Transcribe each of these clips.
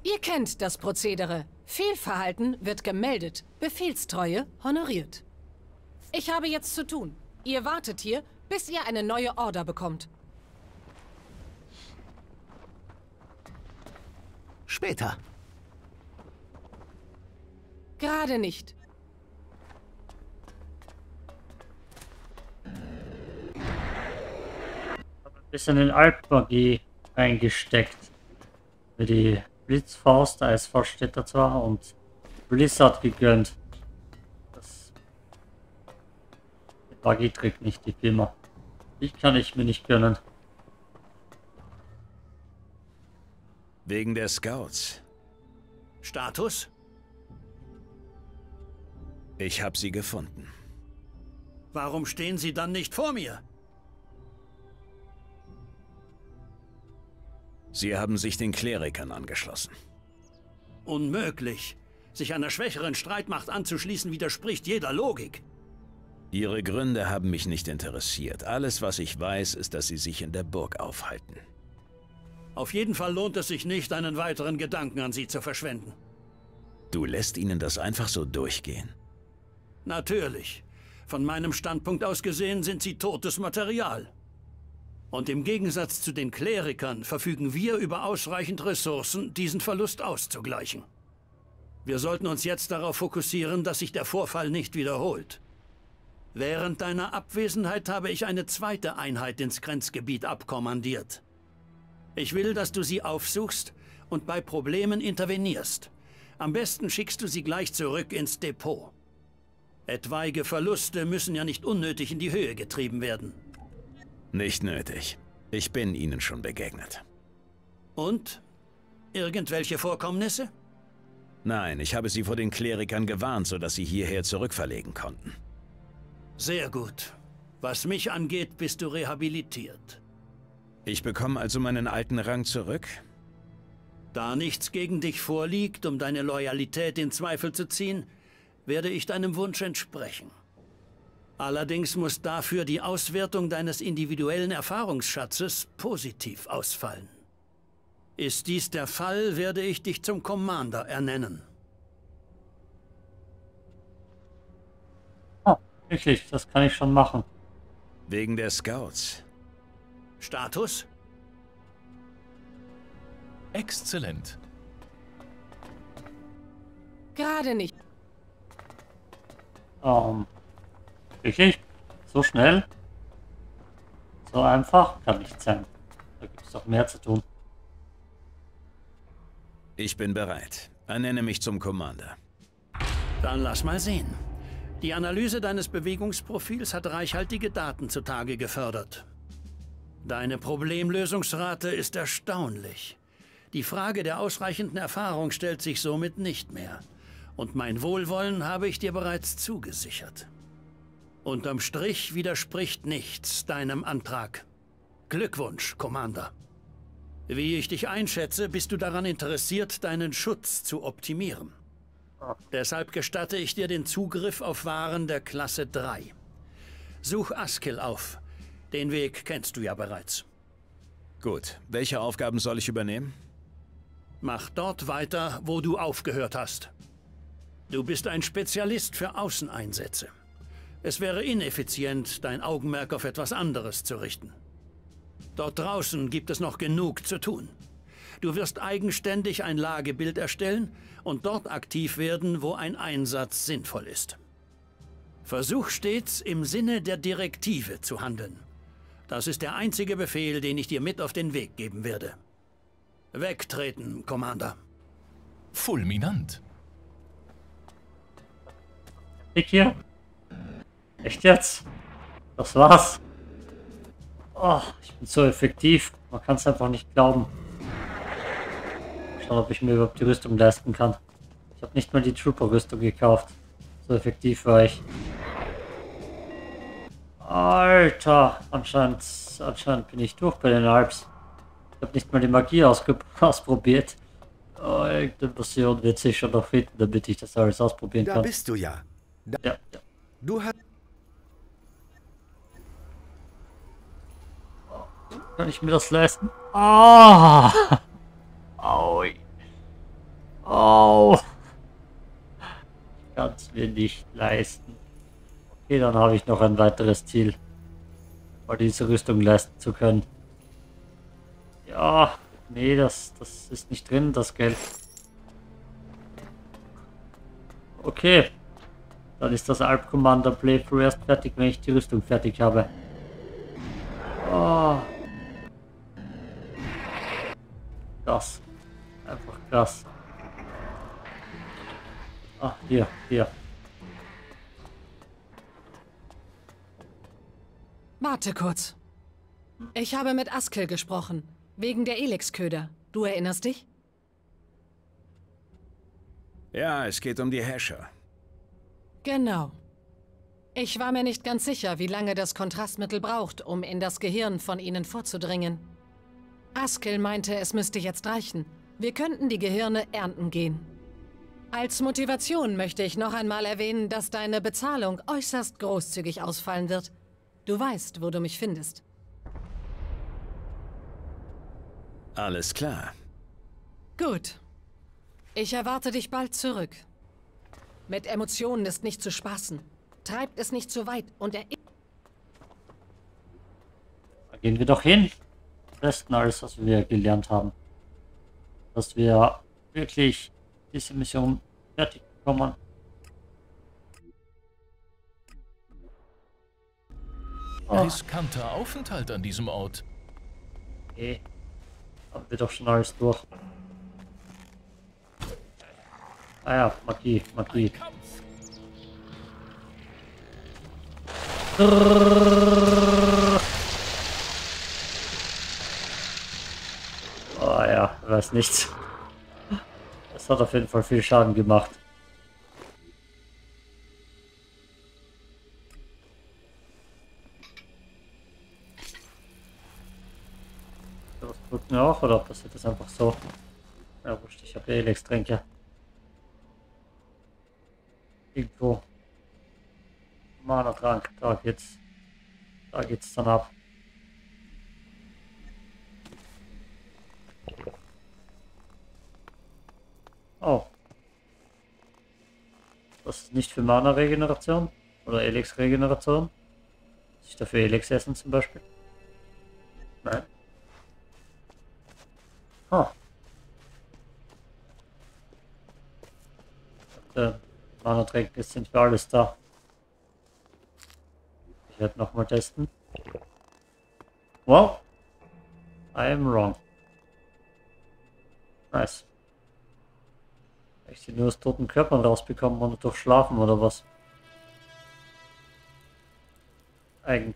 Ihr kennt das Prozedere. Fehlverhalten wird gemeldet, Befehlstreue honoriert. Ich habe jetzt zu tun. Ihr wartet hier, bis ihr eine neue Order bekommt. Später. Gerade nicht. Ein bisschen in Alpmagie eingesteckt. Für die Blitzfaust, der Eisfaust steht da zwar, und Blizzard gegönnt. Das die Magie trägt nicht die Firma. Die kann ich mir nicht gönnen. Wegen der Scouts. Status? Ich habe sie gefunden. Warum stehen Sie dann nicht vor mir? Sie haben sich den Klerikern angeschlossen. Unmöglich. Sich einer schwächeren Streitmacht anzuschließen, widerspricht jeder Logik. Ihre Gründe haben mich nicht interessiert. Alles, was ich weiß, ist, dass sie sich in der Burg aufhalten. Auf jeden Fall lohnt es sich nicht, einen weiteren Gedanken an sie zu verschwenden. Du lässt ihnen das einfach so durchgehen? Natürlich. Von meinem Standpunkt aus gesehen sind sie totes Material. Und im Gegensatz zu den Klerikern verfügen wir über ausreichend Ressourcen, diesen Verlust auszugleichen. Wir sollten uns jetzt darauf fokussieren, dass sich der Vorfall nicht wiederholt. Während deiner Abwesenheit habe ich eine zweite Einheit ins Grenzgebiet abkommandiert. Ich will, dass du sie aufsuchst und bei Problemen intervenierst. Am besten schickst du sie gleich zurück ins Depot. Etwaige Verluste müssen ja nicht unnötig in die Höhe getrieben werden. Nicht nötig. Ich bin ihnen schon begegnet. Und? Irgendwelche Vorkommnisse? Nein, ich habe sie vor den Klerikern gewarnt, sodass sie hierher zurückverlegen konnten. Sehr gut. Was mich angeht, bist du rehabilitiert. Ich bekomme also meinen alten Rang zurück? Da nichts gegen dich vorliegt, um deine Loyalität in Zweifel zu ziehen, werde ich deinem Wunsch entsprechen. Allerdings muss dafür die Auswertung deines individuellen Erfahrungsschatzes positiv ausfallen. Ist dies der Fall, werde ich dich zum Commander ernennen. Oh, wirklich, das kann ich schon machen. Wegen der Scouts. Status? Exzellent. Gerade nicht. Wirklich? So schnell? So einfach? Kann nicht sein. Da gibt es doch mehr zu tun. Ich bin bereit. Ernenne mich zum Commander. Dann lass mal sehen. Die Analyse deines Bewegungsprofils hat reichhaltige Daten zutage gefördert. Deine Problemlösungsrate ist erstaunlich. Die Frage der ausreichenden Erfahrung stellt sich somit nicht mehr. Und mein Wohlwollen habe ich dir bereits zugesichert. Unterm Strich widerspricht nichts deinem Antrag. Glückwunsch, Commander. Wie ich dich einschätze, bist du daran interessiert, deinen Schutz zu optimieren. Deshalb gestatte ich dir den Zugriff auf Waren der Klasse 3. Such Askil auf. Den Weg kennst du ja bereits. Gut. Welche Aufgaben soll ich übernehmen? Mach dort weiter, wo du aufgehört hast. Du bist ein Spezialist für Außeneinsätze. Es wäre ineffizient, dein Augenmerk auf etwas anderes zu richten. Dort draußen gibt es noch genug zu tun. Du wirst eigenständig ein Lagebild erstellen und dort aktiv werden, wo ein Einsatz sinnvoll ist. Versuch stets, im Sinne der Direktive zu handeln. Das ist der einzige Befehl, den ich dir mit auf den Weg geben werde. Wegtreten, Commander. Fulminant. Ich hier? Echt jetzt? Das war's? Oh, ich bin so effektiv. Man kann es einfach nicht glauben. Schauen, ob ich mir überhaupt die Rüstung leisten kann. Ich habe nicht mal die Trooper-Rüstung gekauft. So effektiv war ich. Alter, anscheinend bin ich durch bei den Alps. Ich habe nicht mal die Magie ausprobiert. Oh, irgendeine Version wird sich schon noch finden, damit ich das alles ausprobieren kann. Da bist du ja. Ja. Du hast... Kann ich mir das leisten? Ah! Aui. Oh! Ich kann es mir nicht leisten. Okay, dann habe ich noch ein weiteres Ziel. Mal diese Rüstung leisten zu können. Ja, nee, das ist nicht drin, das Geld. Okay. Dann ist das Alp Commander Playthrough erst fertig, wenn ich die Rüstung fertig habe. Oh. Krass. Einfach krass. Ah, hier. Warte kurz. Ich habe mit Askell gesprochen. Wegen der Elex-Köder. Du erinnerst dich? Ja, es geht um die Häscher. Genau. Ich war mir nicht ganz sicher, wie lange das Kontrastmittel braucht, um in das Gehirn von ihnen vorzudringen. Askell meinte, es müsste jetzt reichen. Wir könnten die Gehirne ernten gehen. Als Motivation möchte ich noch einmal erwähnen, dass deine Bezahlung äußerst großzügig ausfallen wird. Du weißt, wo du mich findest. Alles klar. Gut. Ich erwarte dich bald zurück. Mit Emotionen ist nicht zu spaßen. Treibt es nicht zu weit und Da gehen wir doch hin. Am besten alles, was wir gelernt haben. Dass wir wirklich diese Mission fertig bekommen. Oh, Riskanter Aufenthalt an diesem Ort. okay. Haben wir doch schon alles durch. Ah ja, Magie. Oh ja, weiß nicht. Das hat auf jeden Fall viel Schaden gemacht. Das tut mir auch, oder passiert das einfach so? Ja, wurscht, ich habe ja Elex-Tränke. Irgendwo. Mana-Trank, da geht's dann ab. Oh. Das ist nicht für Mana-Regeneration oder Elex-Regeneration. Muss ich dafür Elex essen zum Beispiel? Nein. Oh. Mana-Tränke sind für alles da. Ich werde nochmal testen. Wow. I am wrong. Nice. Ich sie nur aus toten Körpern rausbekommen und durch Schlafen oder was? Eigen.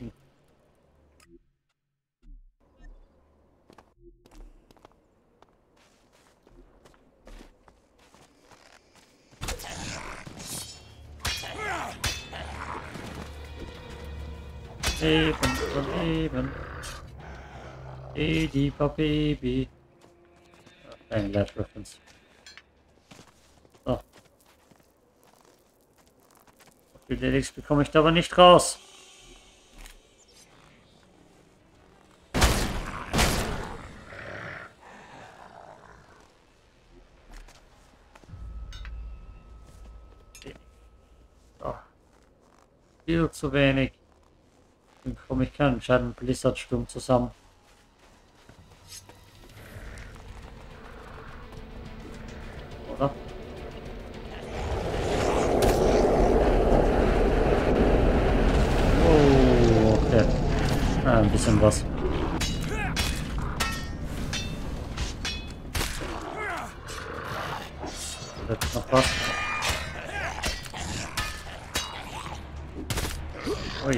Leben. Lieber Baby. Ein Live Reference. So. Die Delix bekomme ich da aber nicht raus. So. Viel zu wenig. Dann bekomme ich keinen entscheidenden Blizzardsturm zusammen. Oder? Oh, okay. Ein bisschen was. Jetzt noch was. Ui.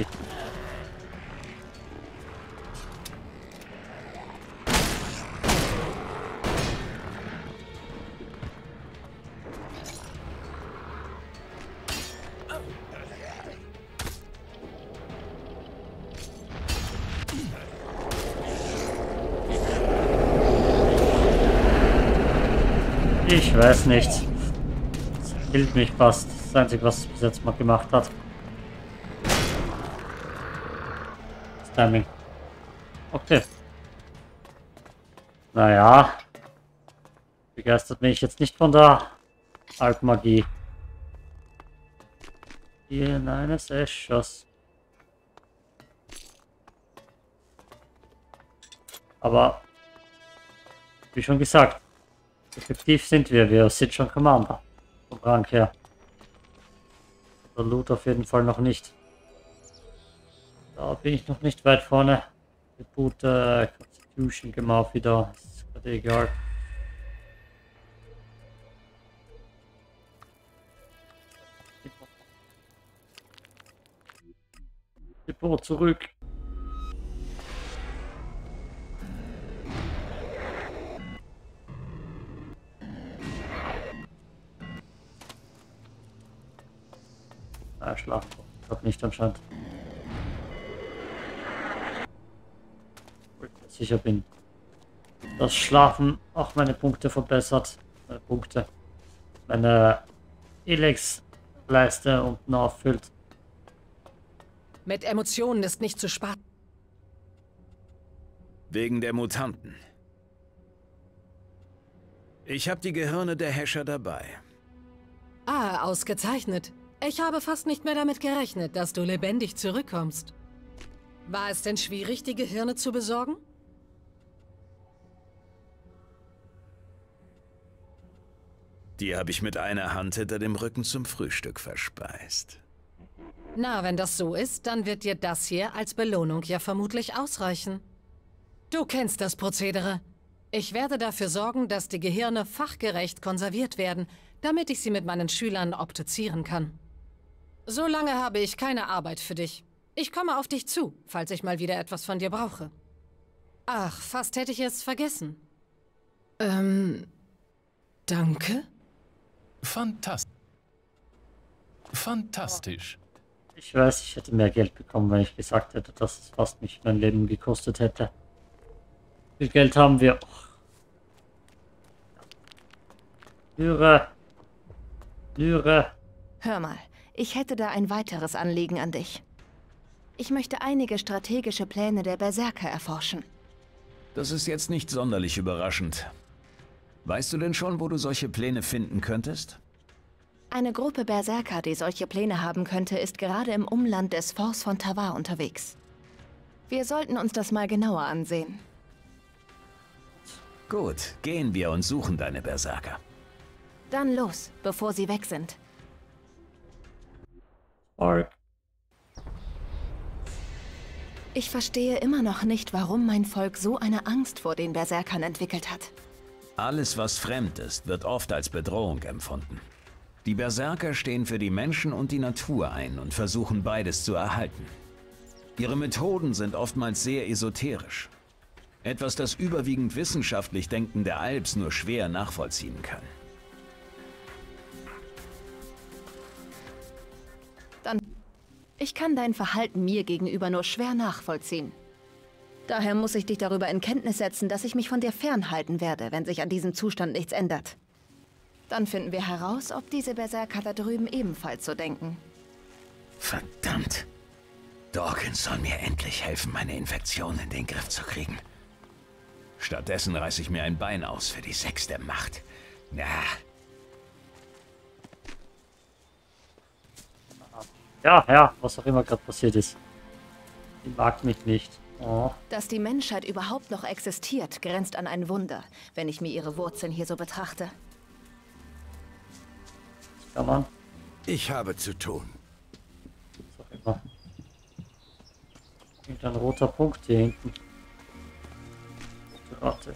Ich weiß nicht. Das killt mich fast. Das Einzige, was es bis jetzt mal gemacht hat. Das Timing. Okay. Naja. Begeistert mich jetzt nicht von der Alpmagie. Hier in eines Eschers. Aber, wie schon gesagt, effektiv sind wir. Wir sind schon Commander. Vom Rang her. Der Loot auf jeden Fall noch nicht. Da bin ich noch nicht weit vorne. Reboot, Constitution gehen wir auch wieder. Ist gerade egal. Depot zurück. Ah, schlafen. Ich glaube nicht anscheinend. Wo ich mir sicher bin, dass Schlafen auch meine Punkte verbessert. Meine Punkte. Meine Elex-Leiste unten auffüllt. Mit Emotionen ist nicht zu sparen. Wegen der Mutanten. Ich habe die Gehirne der Häscher dabei. Ah, ausgezeichnet. Ich habe fast nicht mehr damit gerechnet, dass du lebendig zurückkommst. War es denn schwierig, die Gehirne zu besorgen? Die habe ich mit einer Hand hinter dem Rücken zum Frühstück verspeist. Na, wenn das so ist, dann wird dir das hier als Belohnung ja vermutlich ausreichen. Du kennst das Prozedere. Ich werde dafür sorgen, dass die Gehirne fachgerecht konserviert werden, damit ich sie mit meinen Schülern obduzieren kann. Solange habe ich keine Arbeit für dich. Ich komme auf dich zu, falls ich mal wieder etwas von dir brauche. Ach, fast hätte ich es vergessen. Danke? Fantastisch. Ich weiß, ich hätte mehr Geld bekommen, wenn ich gesagt hätte, dass es fast mich mein Leben gekostet hätte. Wie viel Geld haben wir? Lyre. Hör mal, ich hätte da ein weiteres Anliegen an dich. Ich möchte einige strategische Pläne der Berserker erforschen. Das ist jetzt nicht sonderlich überraschend. Weißt du denn schon, wo du solche Pläne finden könntest? Eine Gruppe Berserker, die solche Pläne haben könnte, ist gerade im Umland des Forts von Tavar unterwegs. Wir sollten uns das mal genauer ansehen. Gut, gehen wir und suchen deine Berserker. Dann los, bevor sie weg sind. Ork. Ich verstehe immer noch nicht, warum mein Volk so eine Angst vor den Berserkern entwickelt hat. Alles, was fremd ist, wird oft als Bedrohung empfunden. Die Berserker stehen für die Menschen und die Natur ein und versuchen beides zu erhalten. Ihre Methoden sind oftmals sehr esoterisch. Etwas, das überwiegend wissenschaftlich denkende Alps nur schwer nachvollziehen kann. Ich kann dein Verhalten mir gegenüber nur schwer nachvollziehen. Daher muss ich dich darüber in Kenntnis setzen, dass ich mich von dir fernhalten werde, wenn sich an diesem Zustand nichts ändert. Dann finden wir heraus, ob diese Berserker da drüben ebenfalls so denken. Verdammt! Dawkins soll mir endlich helfen, meine Infektion in den Griff zu kriegen. Stattdessen reiße ich mir ein Bein aus für die 6 der Macht. Ja. Ja, was auch immer gerade passiert ist. Die mag mich nicht. Oh. Dass die Menschheit überhaupt noch existiert, grenzt an ein Wunder, wenn ich mir ihre Wurzeln hier so betrachte. Kann man. Ich habe zu tun. Was auch immer. Ein roter Punkt hier hinten. Warte.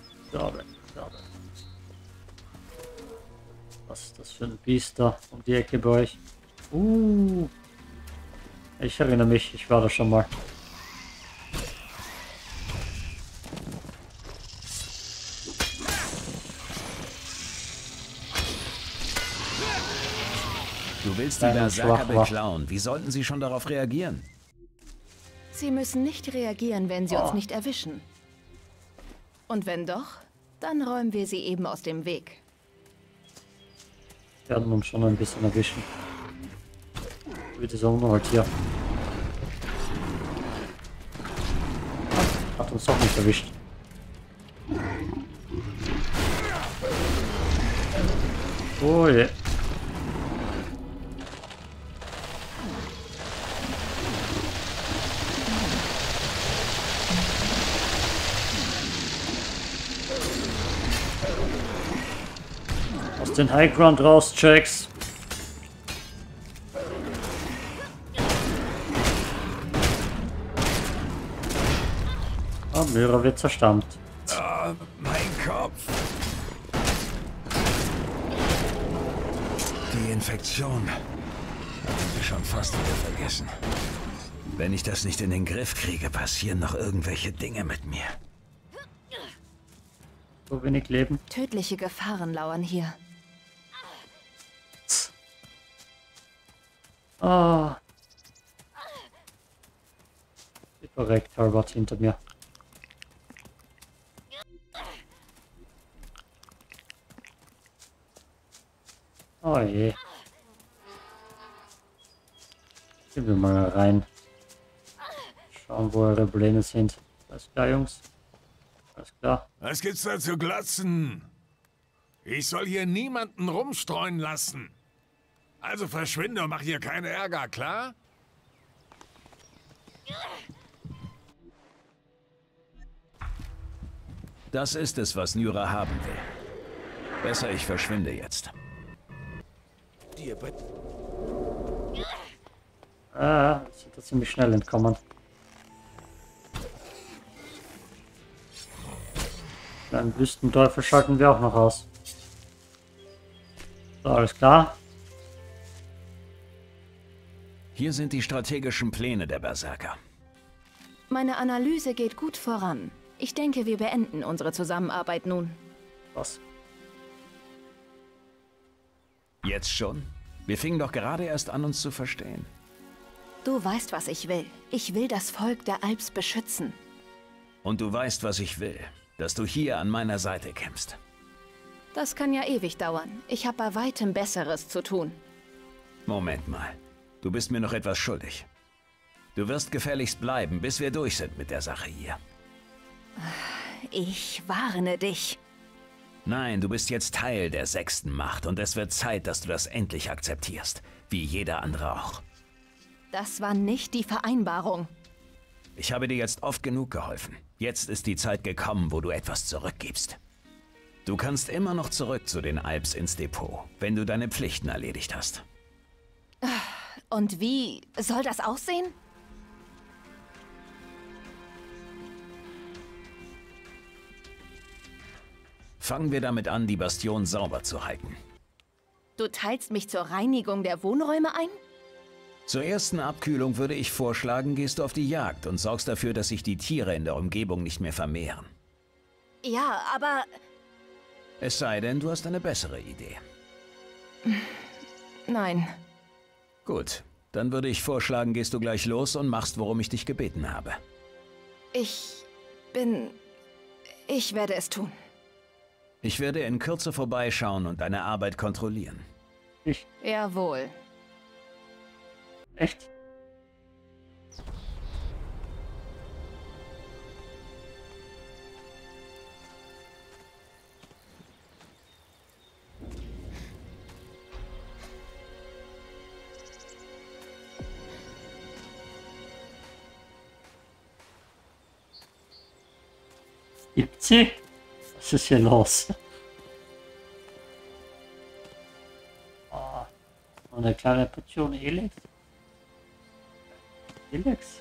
Was ist das für ein Biest da um die Ecke bei euch? Ich erinnere mich, ich war da schon mal. Du willst die Berserker beklauen. Wie sollten sie schon darauf reagieren? Sie müssen nicht reagieren, wenn sie uns nicht erwischen. Und wenn doch, dann räumen wir sie eben aus dem Weg. Wir werden uns schon ein bisschen erwischen. Wie dieser Unhold hier. Hat uns doch nicht erwischt. Oh je. Aus den High Ground raus, Jax. Oh, Myra wird zerstammt. Oh, mein Kopf. Die Infektion. Hatte ich schon fast wieder vergessen. Wenn ich das nicht in den Griff kriege, passieren noch irgendwelche Dinge mit mir. So wenig Leben. Tödliche Gefahren lauern hier. Ah. Korrekt, Herbert hinter mir. Oh je. Gehen wir mal rein. Schauen, wo eure Pläne sind. Alles klar, Jungs? Alles klar. Was gibt's da zu glotzen? Ich soll hier niemanden rumstreuen lassen. Also verschwinde und mach hier keine Ärger, klar? Das ist es, was Nyra haben will. Besser, ich verschwinde jetzt. Sind da ziemlich schnell entkommen. Einen Wüstenteufel schalten wir auch noch aus. So, alles klar. Hier sind die strategischen Pläne der Berserker. Meine Analyse geht gut voran. Ich denke, wir beenden unsere Zusammenarbeit nun. Was? Jetzt schon? Wir fingen doch gerade erst an, uns zu verstehen. Du weißt, was ich will. Ich will das Volk der Alps beschützen. Und du weißt, was ich will. Dass du hier an meiner Seite kämpfst. Das kann ja ewig dauern. Ich habe bei weitem Besseres zu tun. Moment mal. Du bist mir noch etwas schuldig. Du wirst gefälligst bleiben, bis wir durch sind mit der Sache hier. Ich warne dich. Nein, du bist jetzt Teil der 6. Macht und es wird Zeit, dass du das endlich akzeptierst. Wie jeder andere auch. Das war nicht die Vereinbarung. Ich habe dir jetzt oft genug geholfen. Jetzt ist die Zeit gekommen, wo du etwas zurückgibst. Du kannst immer noch zurück zu den Alps ins Depot, wenn du deine Pflichten erledigt hast. Und wie soll das aussehen? Fangen wir damit an, die Bastion sauber zu halten. Du teilst mich zur Reinigung der Wohnräume ein? Zur ersten Abkühlung würde ich vorschlagen, gehst du auf die Jagd und sorgst dafür, dass sich die Tiere in der Umgebung nicht mehr vermehren. Ja, aber... Es sei denn, du hast eine bessere Idee. Nein. Gut, dann würde ich vorschlagen, gehst du gleich los und machst, worum ich dich gebeten habe. Ich werde es tun. Ich werde in Kürze vorbeischauen und deine Arbeit kontrollieren. Jawohl. Echt? Gibt sie? Was ist hier los? Oh, noch eine kleine Portion Elex. Elex?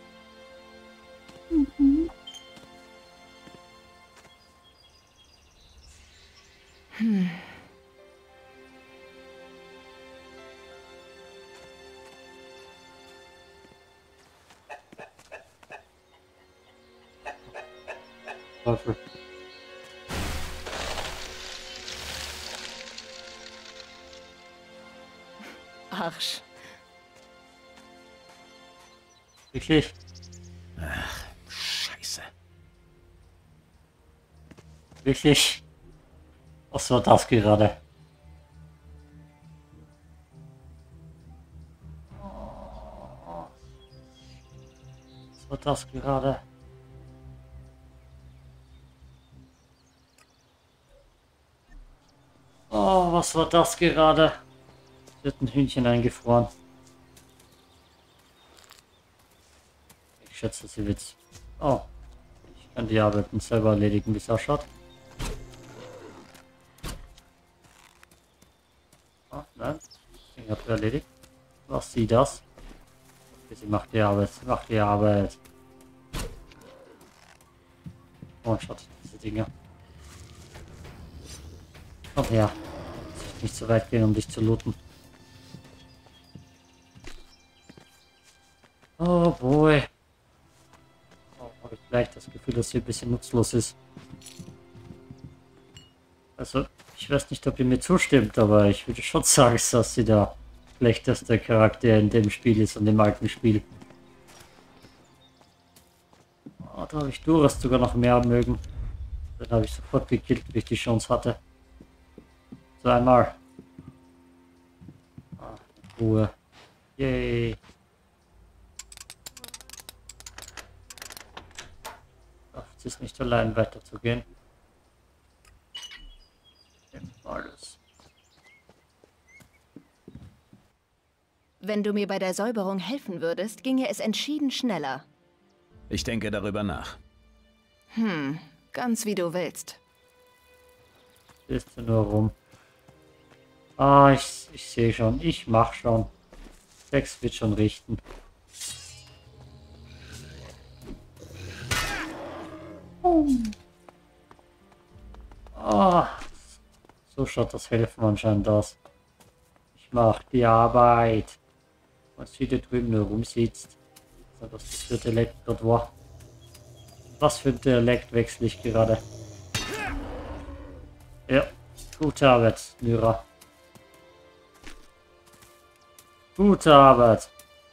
Teufel. Arsch. Wirklich? Ach, Scheiße. Wirklich? Was war das gerade? Was war das gerade? Oh, was war das gerade? Wird ein Hühnchen eingefroren. Ich schätze, sie wird's. Oh. Ich kann die Arbeiten selber erledigen, wie es ausschaut. Oh, nein. Ich habe erledigt. Was sie das? Okay, sie macht die Arbeit. Sie macht die Arbeit. Oh, schaut diese Dinger. Komm her. Muss ich nicht so weit gehen, um dich zu looten. Oh boy. Oh, habe ich gleich das Gefühl, dass sie ein bisschen nutzlos ist. Also, ich weiß nicht, ob ihr mir zustimmt, aber ich würde schon sagen, dass sie der schlechteste Charakter in dem Spiel ist, in dem alten Spiel. Oh, da habe ich Duras sogar noch mehr mögen. Dann habe ich sofort gekillt, wie ich die Chance hatte. So einmal. Ah, Ruhe. Yay. Es ist nicht allein weiterzugehen. Alles. Wenn du mir bei der Säuberung helfen würdest, ginge es entschieden schneller. Ich denke darüber nach. Ganz wie du willst. Ist du nur rum. Ah, ich sehe schon. Ich mach schon. Sex wird schon richten. Ah, so schaut das Helfen anscheinend aus. Ich mach die Arbeit. Was sie da drüben nur rumsitzt. Was das für Dialekt dort war. Was für ein Dialekt wechsle ich gerade? Ja, gute Arbeit, Nyra. Gute Arbeit.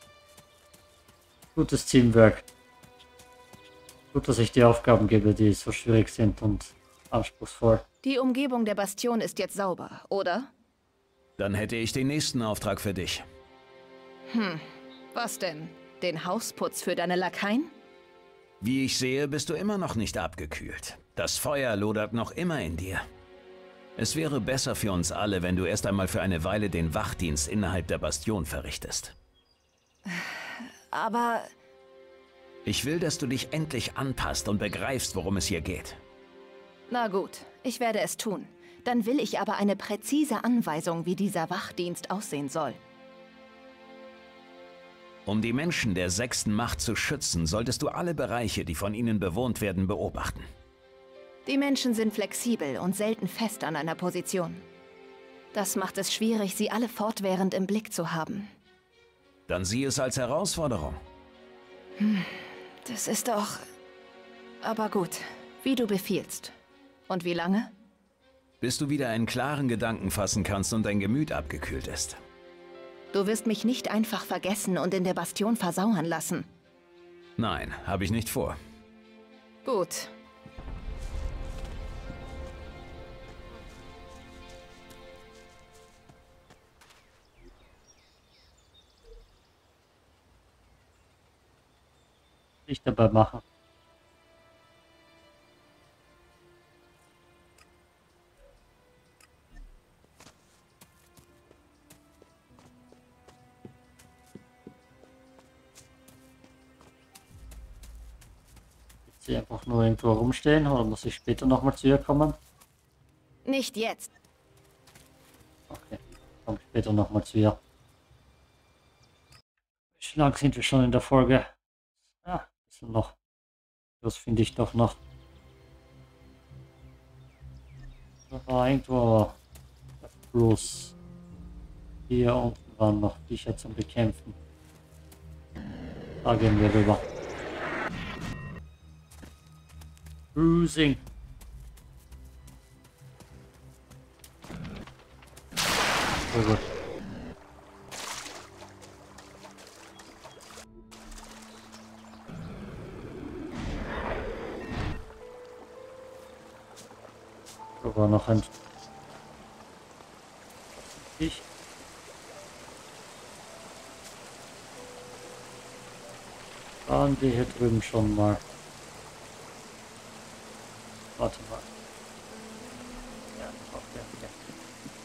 Gutes Teamwork. Gut, dass ich die Aufgaben gebe, die so schwierig sind und anspruchsvoll. Die Umgebung der Bastion ist jetzt sauber, oder? Dann hätte ich den nächsten Auftrag für dich. Was denn? Den Hausputz für deine Lakaien? Wie ich sehe, bist du immer noch nicht abgekühlt. Das Feuer lodert noch immer in dir. Es wäre besser für uns alle, wenn du erst einmal für eine Weile den Wachdienst innerhalb der Bastion verrichtest. Aber... Ich will, dass du dich endlich anpasst und begreifst, worum es hier geht. Na gut, ich werde es tun. Dann will ich aber eine präzise Anweisung, wie dieser Wachdienst aussehen soll. Um die Menschen der 6. Macht zu schützen, solltest du alle Bereiche, die von ihnen bewohnt werden, beobachten. Die Menschen sind flexibel und selten fest an einer Position. Das macht es schwierig, sie alle fortwährend im Blick zu haben. Dann sieh es als Herausforderung. Das ist doch... Aber gut, wie du befiehlst. Und wie lange? Bis du wieder einen klaren Gedanken fassen kannst und dein Gemüt abgekühlt ist. Du wirst mich nicht einfach vergessen und in der Bastion versauern lassen. Nein, habe ich nicht vor. Gut. Ich dabei machen. Jetzt sie einfach nur irgendwo rumstehen oder muss ich später nochmal zu ihr kommen? Nicht jetzt. Okay, komm später nochmal zu ihr. Wie lang sind wir schon in der Folge? Ja, bisschen noch. Das finde ich doch noch. Da war irgendwo der Fluss. Hier unten waren noch Viecher zum Bekämpfen. Da gehen wir rüber. Cruising. So gut. Da war noch ein... Ich. Waren wir hier drüben schon mal. Warte mal. Ja, okay.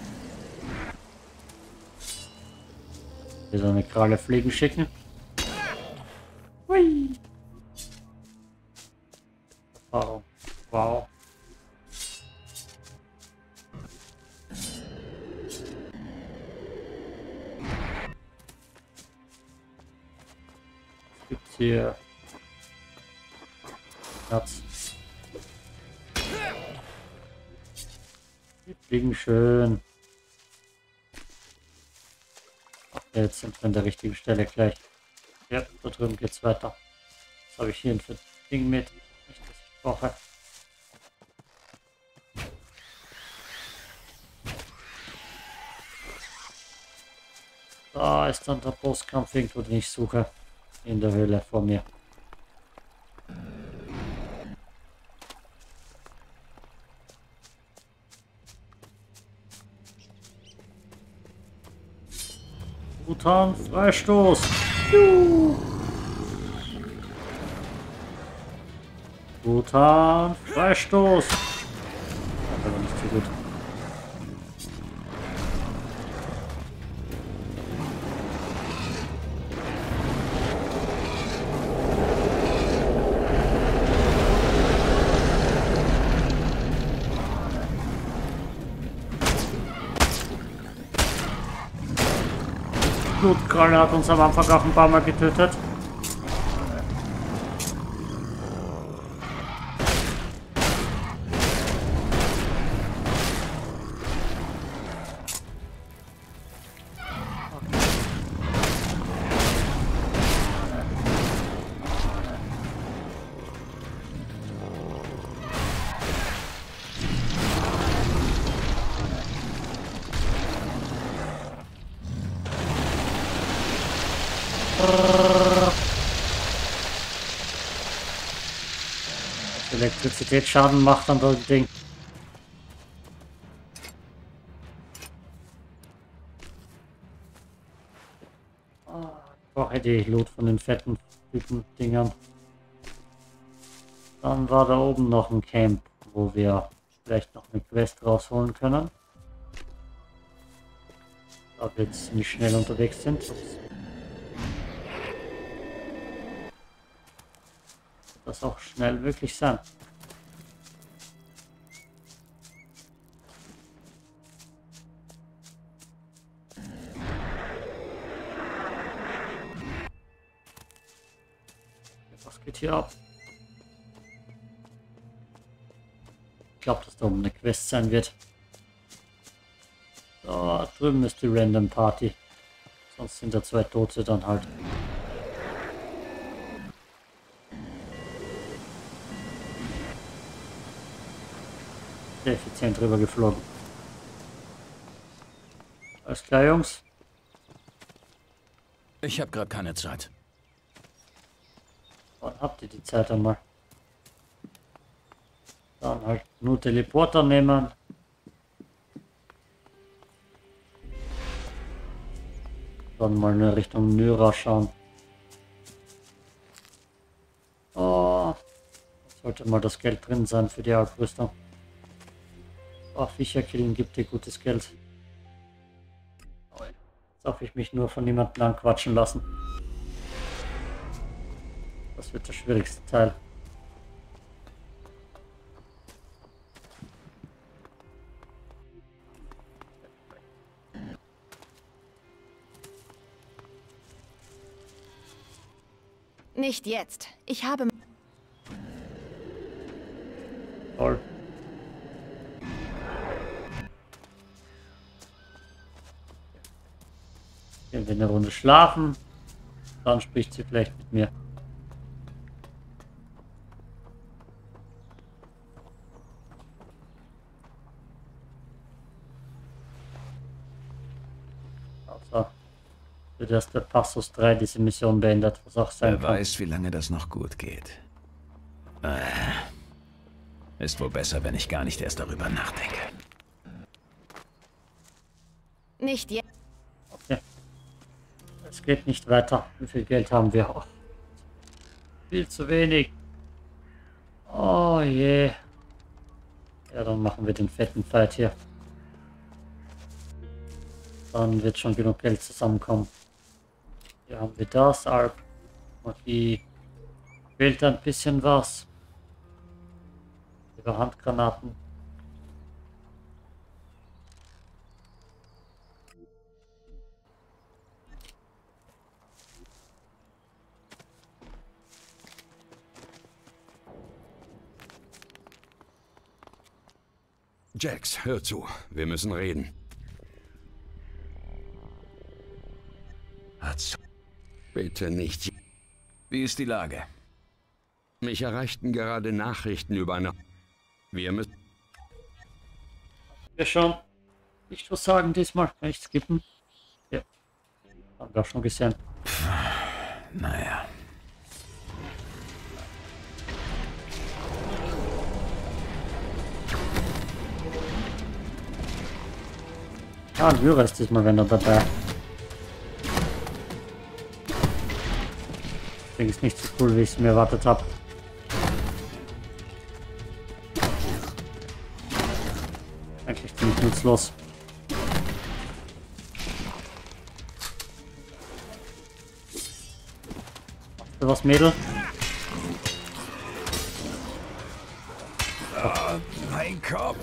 Wieder eine Kralle fliegen schicken. Hui. Erfahrung. Wow. Was gibt's hier? Herz. Die fliegen schön. Jetzt sind wir an der richtigen Stelle gleich. Ja, da drüben geht's weiter. Was habe ich hier für Ding mit? Nicht, was ich brauche. Da ist dann der Bosskampf irgendwo, den ich suche. In der Höhle vor mir. Brutan, Freistoß. Brutan, Freistoß. Das aber nicht so gut. Blutkralle hat uns am Anfang auch ein paar Mal getötet. Elektrizitätsschaden macht an dem Ding. Ich brauche die Loot von den fetten Dingern. Dann war da oben noch ein Camp, wo wir vielleicht noch eine Quest rausholen können. Da wir jetzt ziemlich schnell unterwegs sind. Das auch schnell wirklich sein. Was geht hier ab? Ich glaube, dass da oben eine Quest sein wird. Da drüben ist die Random Party. Sonst sind da zwei Tote dann halt. Sehr effizient drüber geflogen. Alles klar, Jungs. Ich habe gerade keine Zeit. Wann habt ihr die Zeit einmal? Dann halt nur Teleporter nehmen. Dann mal in Richtung Nyra schauen. Oh, sollte mal das Geld drin sein für die Aufrüstung. Oh, Viecher killen gibt dir gutes Geld. Jetzt darf ich mich nur von niemandem anquatschen lassen. Das wird der schwierigste Teil. Nicht jetzt. Ich habe... Toll. Gehen wir eine Runde schlafen. Dann spricht sie vielleicht mit mir. Also, für das der Passus 3 diese Mission beendet, was auch sein kann. Wer weiß, wie lange das noch gut geht. Ist wohl besser, wenn ich gar nicht erst darüber nachdenke. Nicht jetzt. Okay. Es geht nicht weiter. Wie viel Geld haben wir? Oh, viel zu wenig. Oh je. Ja, dann machen wir den fetten Fight hier. Dann wird schon genug Geld zusammenkommen. Hier haben wir das, Alp. Magie. Fehlt ein bisschen was. Über Handgranaten. Jax, hör zu. Wir müssen reden. Bitte nicht. Wie ist die Lage? Mich erreichten gerade Nachrichten über eine... Wir müssen... Wir schon. Ich würde sagen, diesmal kann ich skippen. Ja. Haben wir auch schon gesehen. Naja. Ah, ein Lyra ist diesmal wenn er dabei. Das Ding ist nicht so cool, wie ich es mir erwartet habe. Eigentlich ziemlich nutzlos. Machst du was, Mädel? Oh, mein Kopf.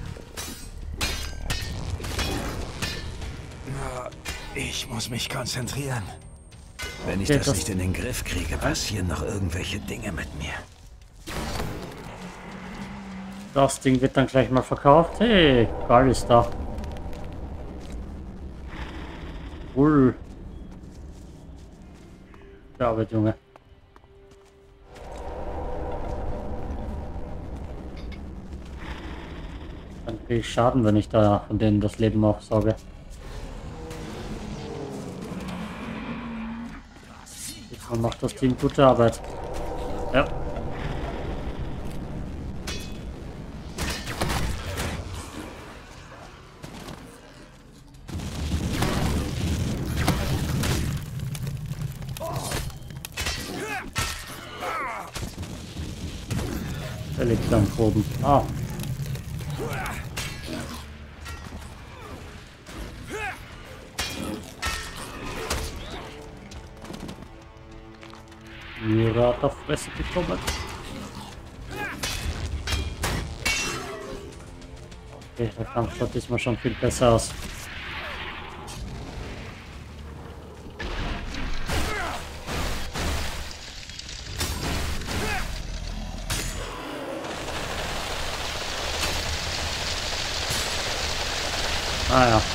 Ich muss mich konzentrieren. Wenn ich das nicht in den Griff kriege, passieren noch irgendwelche Dinge mit mir. Das Ding wird dann gleich mal verkauft. Hey, Karl ist da. Cool. Gute Arbeit, Junge. Dann kriege ich Schaden, wenn ich da von denen das Leben aufsauge. Diesmal macht das Team gute Arbeit. Ja. Der liegt am Boden. Ah. Lyra hat auf Fresse bekommen. Okay, der Kampf schaut diesmal schon viel besser aus. Ah ja.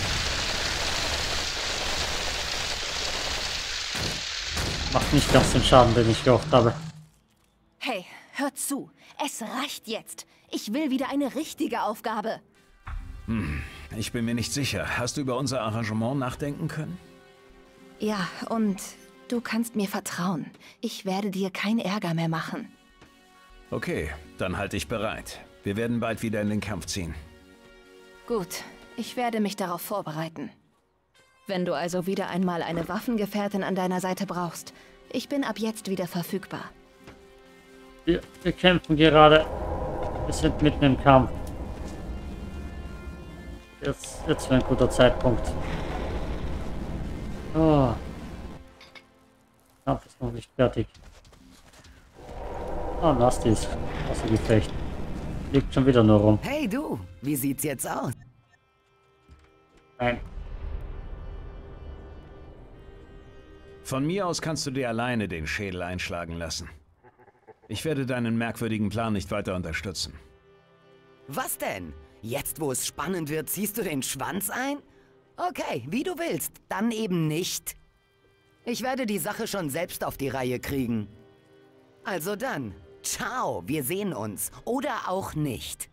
Macht nicht ganz den Schaden, den ich gehofft habe. Hey, hör zu. Es reicht jetzt. Ich will wieder eine richtige Aufgabe. Ich bin mir nicht sicher. Hast du über unser Arrangement nachdenken können? Ja, und du kannst mir vertrauen. Ich werde dir keinen Ärger mehr machen. Okay, dann halte ich bereit. Wir werden bald wieder in den Kampf ziehen. Gut, ich werde mich darauf vorbereiten. Wenn du also wieder einmal eine Waffengefährtin an deiner Seite brauchst, ich bin ab jetzt wieder verfügbar. Wir kämpfen gerade. Wir sind mitten im Kampf. Jetzt wäre ein guter Zeitpunkt. Oh. Der Kampf ist noch nicht fertig. Ah, Nasty ist außer Gefecht. Liegt schon wieder nur rum. Hey du, wie sieht's jetzt aus? Nein. Von mir aus kannst du dir alleine den Schädel einschlagen lassen. Ich werde deinen merkwürdigen Plan nicht weiter unterstützen. Was denn? Jetzt, wo es spannend wird, ziehst du den Schwanz ein? Okay, wie du willst, dann eben nicht. Ich werde die Sache schon selbst auf die Reihe kriegen. Also dann, ciao, wir sehen uns. Oder auch nicht.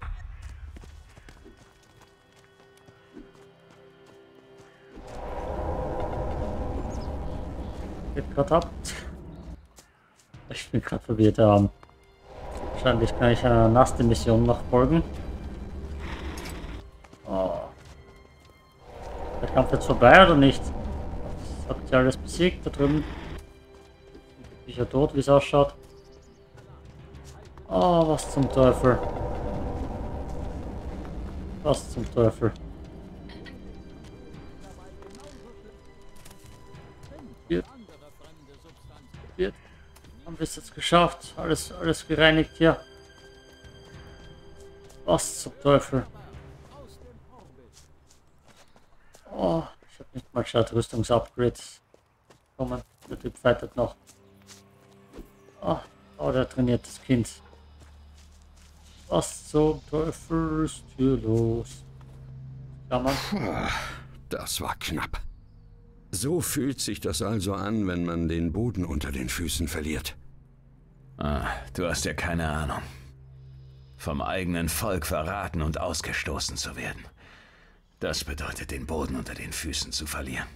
Geht gerade ab. Ich bin gerade verwirrt. Wahrscheinlich kann ich einer Naste-Mission noch folgen. Oh. Der Kampf jetzt vorbei oder nicht? Das habt ihr alles besiegt da drüben? Bin ich ja tot, wie es ausschaut. Oh, was zum Teufel. Was zum Teufel. Haben wir es jetzt geschafft? Alles gereinigt hier. Was zum Teufel? Oh, ich habe nicht mal geschaut, Rüstungsupgrades kommen. Der Typ fightet noch. Oh, der trainiert das Kind. Was zum Teufel ist hier los? Das war knapp. So fühlt sich das also an, wenn man den Boden unter den Füßen verliert. Du hast ja keine Ahnung. Vom eigenen Volk verraten und ausgestoßen zu werden. Das bedeutet, den Boden unter den Füßen zu verlieren.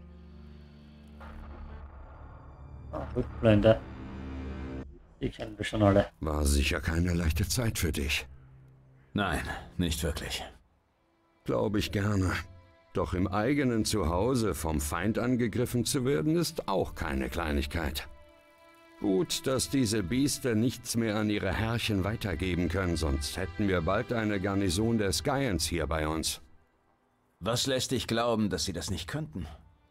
Rückblende. Die kennen wir schon alle. War sicher keine leichte Zeit für dich. Nein, nicht wirklich. Glaube ich gerne. Doch im eigenen Zuhause vom Feind angegriffen zu werden, ist auch keine Kleinigkeit. Gut, dass diese Biester nichts mehr an ihre Herrchen weitergeben können, sonst hätten wir bald eine Garnison der Skyans hier bei uns. Was lässt dich glauben, dass sie das nicht könnten?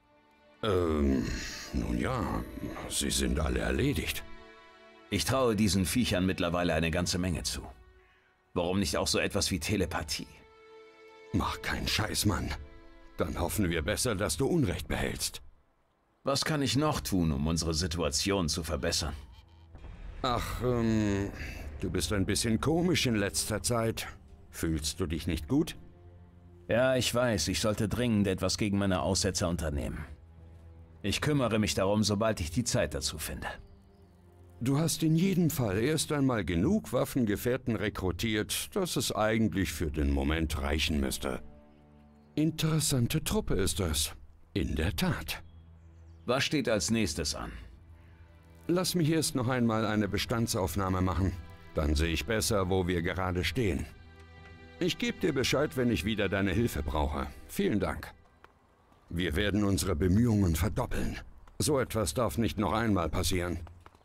Nun ja, sie sind alle erledigt. Ich traue diesen Viechern mittlerweile eine ganze Menge zu. Warum nicht auch so etwas wie Telepathie? Mach keinen Scheiß, Mann. Dann hoffen wir besser, dass du Unrecht behältst. Was kann ich noch tun, um unsere Situation zu verbessern? Ach, du bist ein bisschen komisch in letzter Zeit. Fühlst du dich nicht gut? Ja, ich weiß, ich sollte dringend etwas gegen meine Aussetzer unternehmen. Ich kümmere mich darum, sobald ich die Zeit dazu finde. Du hast in jedem Fall erst einmal genug Waffengefährten rekrutiert, dass es eigentlich für den Moment reichen müsste. Interessante Truppe ist das. In der Tat. Was steht als nächstes an? Lass mich erst noch einmal eine Bestandsaufnahme machen. Dann sehe ich besser, wo wir gerade stehen. Ich gebe dir Bescheid, wenn ich wieder deine Hilfe brauche. Vielen Dank. Wir werden unsere Bemühungen verdoppeln. So etwas darf nicht noch einmal passieren.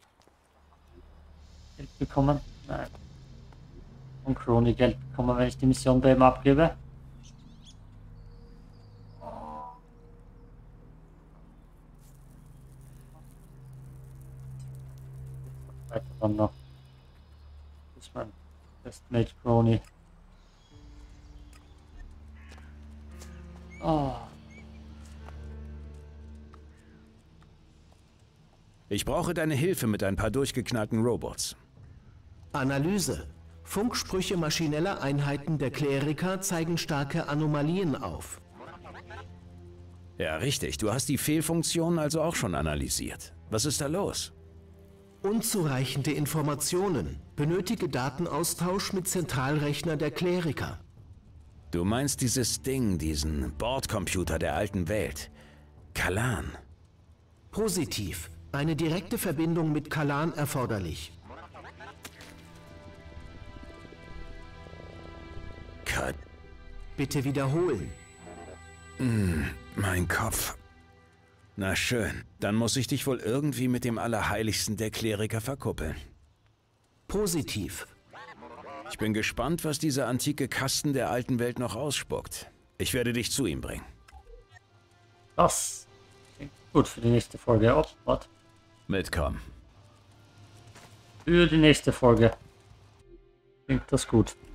Geld bekommen? Nein. Und Crony Geld bekommen, wenn ich die Mission bei ihm abgebe. Weiter dann noch. Das ist mein Bestmate Crony. Oh. Ich brauche deine Hilfe mit ein paar durchgeknallten Robots. Analyse. Funksprüche maschineller Einheiten der Kleriker zeigen starke Anomalien auf. Ja, richtig. Du hast die Fehlfunktionen also auch schon analysiert. Was ist da los? Unzureichende Informationen. Benötige Datenaustausch mit Zentralrechner der Kleriker. Du meinst dieses Ding, diesen Bordcomputer der alten Welt. Kalan. Positiv. Eine direkte Verbindung mit Kalan erforderlich. Cut. Bitte wiederholen. Mein Kopf. Na schön, dann muss ich dich wohl irgendwie mit dem Allerheiligsten der Kleriker verkuppeln. Positiv. Ich bin gespannt, was dieser antike Kasten der alten Welt noch ausspuckt. Ich werde dich zu ihm bringen. Das klingt gut für die nächste Folge. Oh, was? Mitkommen. Für die nächste Folge klingt das gut.